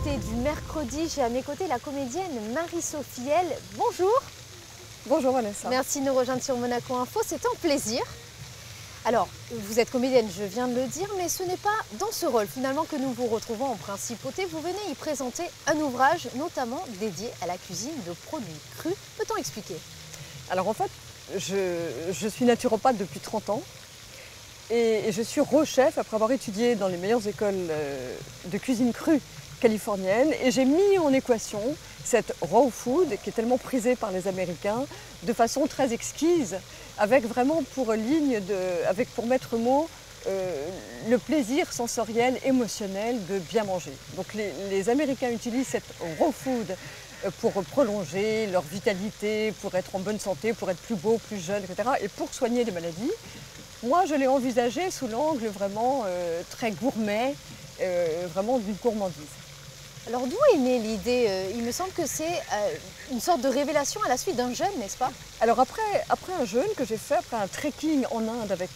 invité du mercredi. J'ai à mes côtés la comédienne Marie-Sophie L. Bonjour. Bonjour Vanessa. Merci de nous rejoindre sur Monaco Info, c'est un plaisir. Alors, vous êtes comédienne, je viens de le dire, mais ce n'est pas dans ce rôle finalement que nous vous retrouvons en principauté. Vous venez y présenter un ouvrage notamment dédié à la cuisine de produits crus. Peut-on expliquer? Alors en fait, je suis naturopathe depuis 30 ans et je suis rechef après avoir étudié dans les meilleures écoles de cuisine crue californienne, et j'ai mis en équation cette raw food qui est tellement prisée par les Américains de façon très exquise, avec vraiment pour pour maître mot le plaisir sensoriel, émotionnel de bien manger. Donc les Américains utilisent cette raw food pour prolonger leur vitalité, pour être en bonne santé, pour être plus beau, plus jeune, etc. et pour soigner les maladies. Moi, je l'ai envisagé sous l'angle vraiment très gourmet, vraiment d'une gourmandise. Alors d'où est née l'idée? Il me semble que c'est une sorte de révélation à la suite d'un jeûne, n'est-ce pas? Alors après un jeûne que j'ai fait, après un trekking en Inde avec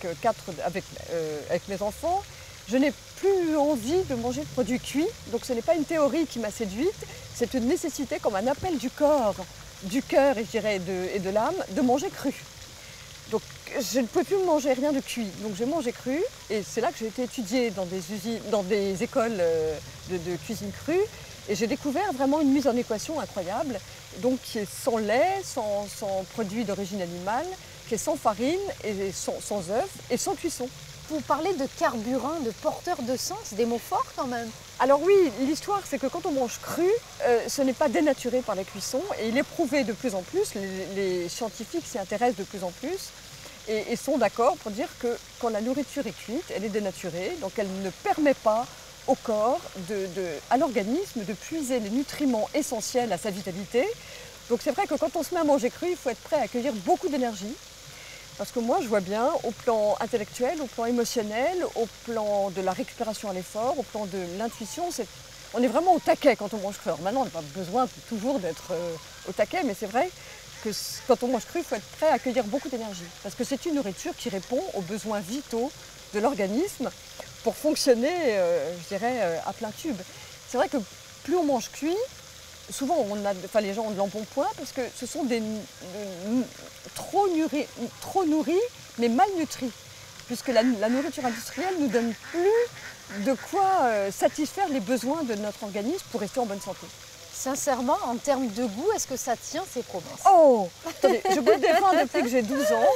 mes enfants, je n'ai plus envie de manger de produits cuits. Donc ce n'est pas une théorie qui m'a séduite, c'est une nécessité comme un appel du corps, du cœur et je dirais et de l'âme, de manger cru. Donc je ne pouvais plus manger rien de cuit, donc j'ai mangé cru, et c'est là que j'ai été étudier dans des écoles de cuisine crue, et j'ai découvert vraiment une mise en équation incroyable, donc qui est sans lait, sans produits d'origine animale, qui est sans farine, et sans œufs et sans cuisson. Vous parlez de carburant, de porteur de sens, des mots forts quand même. Alors oui, l'histoire c'est que quand on mange cru, ce n'est pas dénaturé par la cuisson, et il est prouvé de plus en plus, les scientifiques s'y intéressent de plus en plus, et sont d'accord pour dire que quand la nourriture est cuite, elle est dénaturée, donc elle ne permet pas au corps, à l'organisme de puiser les nutriments essentiels à sa vitalité. Donc c'est vrai que quand on se met à manger cru, il faut être prêt à accueillir beaucoup d'énergie. Parce que moi, je vois bien, au plan intellectuel, au plan émotionnel, au plan de la récupération à l'effort, au plan de l'intuition, on est vraiment au taquet quand on mange cru. Alors maintenant, on n'a pas besoin toujours d'être au taquet, mais c'est vrai que quand on mange cru, il faut être prêt à accueillir beaucoup d'énergie. Parce que c'est une nourriture qui répond aux besoins vitaux de l'organisme pour fonctionner, je dirais, à plein tube. C'est vrai que plus on mange cuit, souvent les gens ont de l'embonpoint parce que ce sont trop nourris mais mal nutris, puisque la nourriture industrielle ne nous donne plus de quoi satisfaire les besoins de notre organisme pour rester en bonne santé. Sincèrement, en termes de goût, est-ce que ça tient ses promesses? Oh, attendez, je bois des vins depuis que j'ai 12 ans.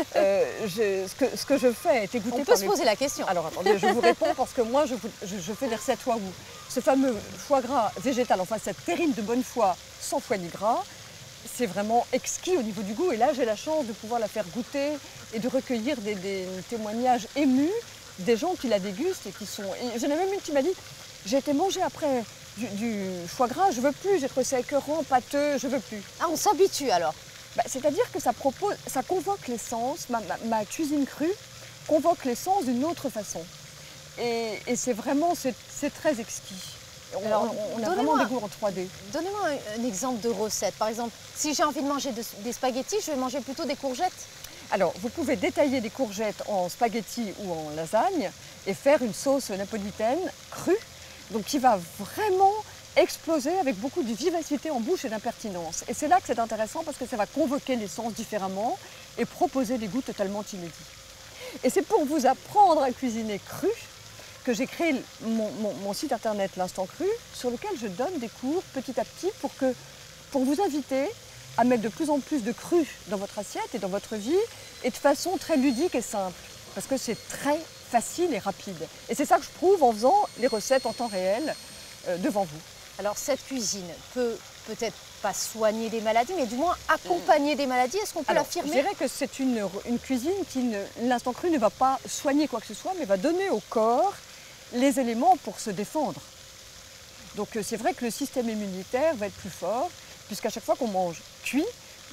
Ce que je fais est goûté. On peut se poser la question. Alors attendez, je vous réponds parce que moi je fais des recettes Wahoo. Ce fameux foie gras végétal, enfin cette terrine de bonne foi sans foie ni gras, c'est vraiment exquis au niveau du goût. Et là, j'ai la chance de pouvoir la faire goûter et de recueillir des témoignages émus des gens qui la dégustent et qui sont. Et j'en ai même une qui m'a dit, j'ai été manger après du foie gras, je veux plus, j'ai trouvé ça écœurant, pâteux, je veux plus. Ah, on s'habitue alors? C'est-à-dire que ça convoque l'essence, ma cuisine crue convoque l'essence d'une autre façon. Et c'est vraiment, c'est très exquis. On a vraiment des goûts en 3D. Donnez-moi un exemple de recette. Par exemple, si j'ai envie de manger des spaghettis, je vais manger plutôt des courgettes. Alors, vous pouvez détailler des courgettes en spaghettis ou en lasagne et faire une sauce napolitaine crue, donc qui va vraiment exploser avec beaucoup de vivacité en bouche et d'impertinence. Et c'est là que c'est intéressant parce que ça va convoquer l'essence différemment et proposer des goûts totalement inédits. Et c'est pour vous apprendre à cuisiner cru que j'ai créé mon site internet L'Instant Cru, sur lequel je donne des cours petit à petit pour vous inviter à mettre de plus en plus de cru dans votre assiette et dans votre vie, et de façon très ludique et simple, parce que c'est très facile et rapide. Et c'est ça que je prouve en faisant les recettes en temps réel devant vous. Alors cette cuisine peut peut-être pas soigner des maladies, mais du moins accompagner des maladies. Est-ce qu'on peut l'affirmer? Je dirais que c'est une cuisine qui, l'instant cru, ne va pas soigner quoi que ce soit, mais va donner au corps les éléments pour se défendre. Donc c'est vrai que le système immunitaire va être plus fort, puisqu'à chaque fois qu'on mange cuit,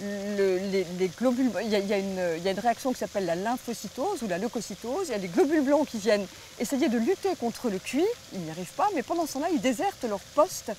les globules, il y a une réaction qui s'appelle la lymphocytose ou la leucocytose. Il y a des globules blancs qui viennent essayer de lutter contre le cuit, ils n'y arrivent pas, mais pendant ce temps-là, ils désertent leurs postes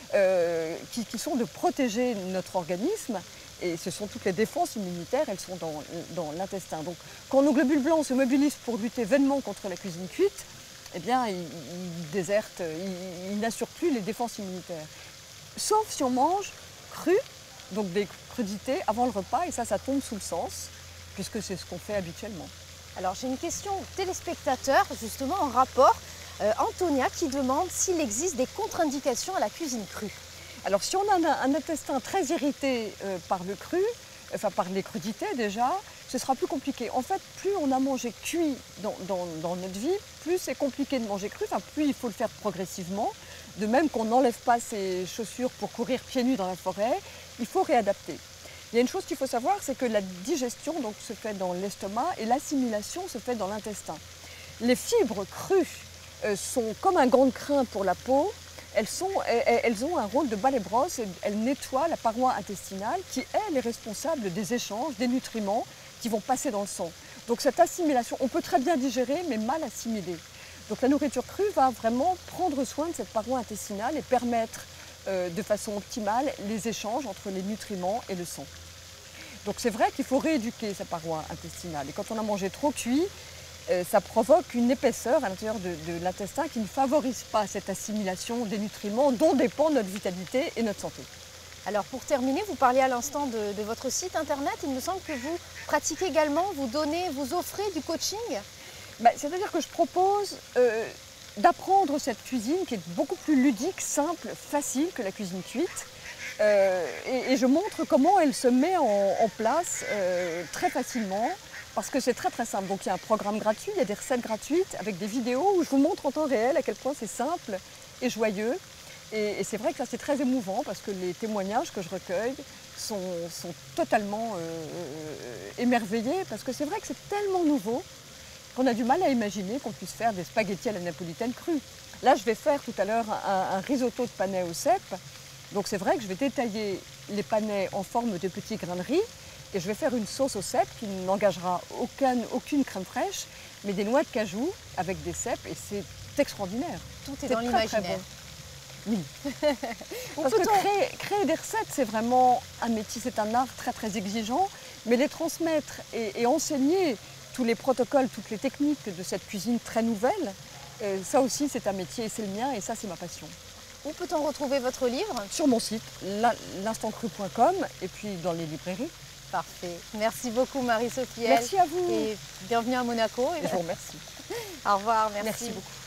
qui sont de protéger notre organisme. Et ce sont toutes les défenses immunitaires, elles sont dans l'intestin. Donc quand nos globules blancs se mobilisent pour lutter vainement contre la cuisine cuite, eh bien, il déserte, il n'assure plus les défenses immunitaires. Sauf si on mange cru, donc des crudités avant le repas, et ça tombe sous le sens, puisque c'est ce qu'on fait habituellement. Alors j'ai une question téléspectateur justement en rapport. Antonia qui demande s'il existe des contre-indications à la cuisine crue. Alors si on a un intestin très irrité par le cru, enfin par les crudités déjà, ce sera plus compliqué. En fait, plus on a mangé cuit dans notre vie, plus c'est compliqué de manger cru, enfin plus il faut le faire progressivement. De même qu'on n'enlève pas ses chaussures pour courir pieds nus dans la forêt, il faut réadapter. Il y a une chose qu'il faut savoir, c'est que la digestion donc, se fait dans l'estomac et l'assimilation se fait dans l'intestin. Les fibres crues sont comme un gant de crin pour la peau. Elles ont un rôle de balai-brosse et elles nettoient la paroi intestinale qui, elle, est responsable des échanges, des nutriments qui vont passer dans le sang. Donc cette assimilation, on peut très bien digérer mais mal assimiler. Donc la nourriture crue va vraiment prendre soin de cette paroi intestinale et permettre de façon optimale les échanges entre les nutriments et le sang. Donc c'est vrai qu'il faut rééduquer sa paroi intestinale. Et quand on a mangé trop cuit, ça provoque une épaisseur à l'intérieur de l'intestin qui ne favorise pas cette assimilation des nutriments dont dépend notre vitalité et notre santé. Alors pour terminer, vous parliez à l'instant de votre site internet. Il me semble que vous pratiquez également, vous offrez du coaching. C'est-à-dire que je propose d'apprendre cette cuisine qui est beaucoup plus ludique, simple, facile que la cuisine cuite. Et je montre comment elle se met en place très facilement. Parce que c'est très très simple. Donc il y a un programme gratuit, il y a des recettes gratuites avec des vidéos où je vous montre en temps réel à quel point c'est simple et joyeux. Et c'est vrai que ça c'est très émouvant parce que les témoignages que je recueille sont totalement émerveillés parce que c'est vrai que c'est tellement nouveau qu'on a du mal à imaginer qu'on puisse faire des spaghettis à la napolitaine crus. Là je vais faire tout à l'heure un risotto de panais au cèpe. Donc c'est vrai que je vais détailler les panais en forme de petits grains de riz. Et je vais faire une sauce au cèpe qui n'engagera aucune crème fraîche, mais des noix de cajou avec des cèpes et c'est extraordinaire. Tout est dans l'imaginaire. Oui. Parce que créer des recettes, c'est vraiment un métier, c'est un art très très exigeant, mais les transmettre et enseigner tous les protocoles, toutes les techniques de cette cuisine très nouvelle, ça aussi c'est un métier et c'est le mien et ça c'est ma passion. Où peut-on retrouver votre livre? Sur mon site, l'instantcru.com et puis dans les librairies. Parfait. Merci beaucoup Marie-Sophie. Merci à vous. Et bienvenue à Monaco. Et je vous remercie. Au revoir, Merci beaucoup.